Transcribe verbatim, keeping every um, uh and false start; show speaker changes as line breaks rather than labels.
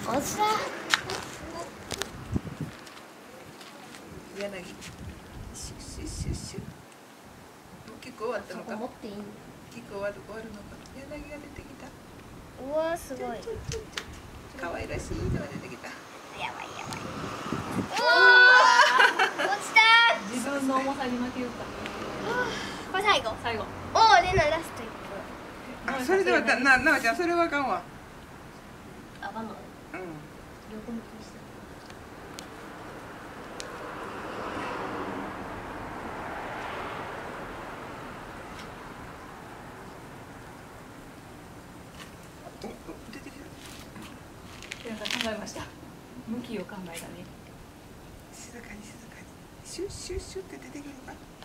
っしゃ。
柳。シュッシュッシュッシュ。もう結構終わったのか。
持っていい？
結構終わる終わるのか。柳が出てきた。
うわすごい。
可愛らしいのが出てきた。
やばいやばい。おお。落ちた。
自分の重さに負けよった。
これ最後。
最後。
おお、レナラスト一
あ、それではな、なおちゃん、それはあかんわ。
個。あかんの。
うん。
横向きにした。
お、お、出てきた。
皆さん考えました。向きを考えたね。
静かに静かに。シュッシュッシュッって出てくるか。